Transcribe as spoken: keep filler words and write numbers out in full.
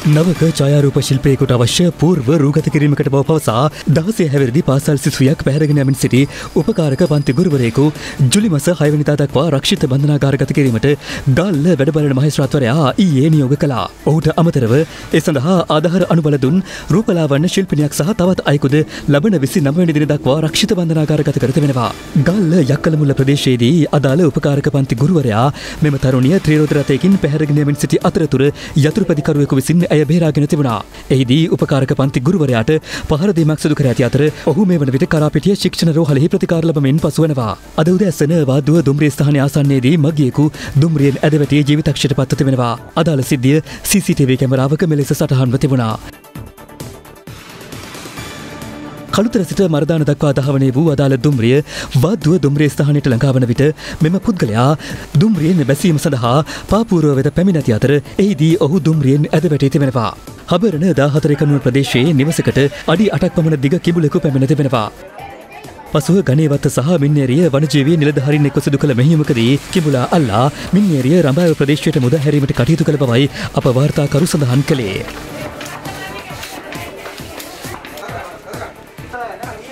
නවක ඡායාරූප ශිල්පියෙකුට අවශ්‍ය පූර්ව රූගත කිරීමකට බව පවසා දහසේ හැවිරිදි පාසල් සිසුවියක් පැහැරගෙන යමින් සිටි උපකාරක පන්ති ගුරුවරයෙකු ජුලි මාස හය වෙනිදා දක්වා රක්ෂිත බන්ධනාගාරගත කිරීමට ගාල්ල වැඩබලන මහේස්ත්‍රාත්වරයා ඊයේ නියෝග කළා. ඔහුට අමතරව ඒ සඳහා ආධාර අනුබල දුන් රූපලාවන්‍ය ශිල්පිනියක් සහ තවත් අයෙකුද ලබන විසිනව වෙනි දින දක්වා රක්ෂිත බන්ධනාගාරගත කර තිබෙනවා. ගාල්ල යක්කලමුල්ල ප්‍රදේශයේදී අදාළ උපකාරක පන්ති ගුරුවරයා මෙම තරුණිය ත්‍රිරෝද රථයකින් පැහැරගෙන යමින් සිටි අතරතුර යතුරුපැදිකරුවෙකු විසින් ඇය බේරාගෙන තිබුණා. එහිදී උපකාරක පන්ති ගුරුවරයාට පහර දීමක් සිදු කර ඇති අතර ඔහු මේ වන විට කරාපිටිය ශික්ෂණ රෝහලෙහි ප්‍රතිකාර ලබමින් පසුවනවා. අද උදෑසන වාදුව දුම්රිය ස්ථානයේ ආසන්නයේදී මගියෙකු දුම්රියෙන් ඇද වැටි ජීවිතක්ෂයට පත්ව තිබෙනවා. අදාළ සිද්ධිය සී සී ටී වී කැමරාවක මෙලෙස සටහන්ව තිබුණා. කළුතර සිට මරදාන දක්වා දහවනේ වූ අදාළ දුම්රිය වාදුව දුම්රිය ස්ථානයට ළඟා වන විට මෙම පුද්ගලයා දුම්රියෙන් බැසීම සඳහා පාපූර්ව වෙත පැමිණ ඇති අතර එහිදී ඔහු දුම්රියෙන් ඇද වැටී තිබෙනවා. හබරණ දාහතර කනුව ප්‍රදේශයේ නිවසකට අඩි අටක් පමණ දිග කිඹුලෙකු පැමිණ තිබෙනවා. පසුව ගණේවත්ත සහ මින්නේරිය වනජීවී නිලධාරීන් එක්ව සිදු කළ මෙහෙයුමකදී කිඹුලා අල්ලා මින්නේරිය රඹාව ප්‍රදේශයට මුද හැරීමට කටයුතු කළ බවයි අප වාර්තාකරු සඳහන් කළේ.